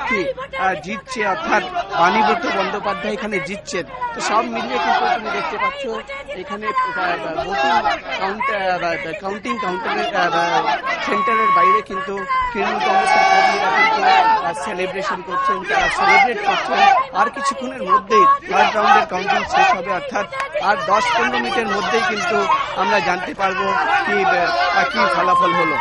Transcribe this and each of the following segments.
প্রার্থী জিতছে, অর্থাৎ বাণীব্রত বন্দ্যোপাধ্যায় এখানে জিতছেন। তো সব মিলিয়ে কিন্তু তুমি দেখতে পাচ্ছ এখানে কাউন্টিং সেন্টারের বাইরে কিন্তু তৃণমূল কংগ্রেসের কর্মীরা কিন্তু সেলিব্রেশন করছেন, তারা সেলিব্রেট করছেন। আর কিছুক্ষণের মধ্যেই থার্ড রাউন্ডের কাউন্টিং শেষ হবে, অর্থাৎ আর 10-15 মিনিটের মধ্যেই কিন্তু আমরা জানতে পারবো কি ফলাফল হলো।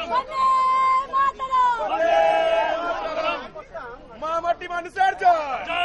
মানুষের জয়।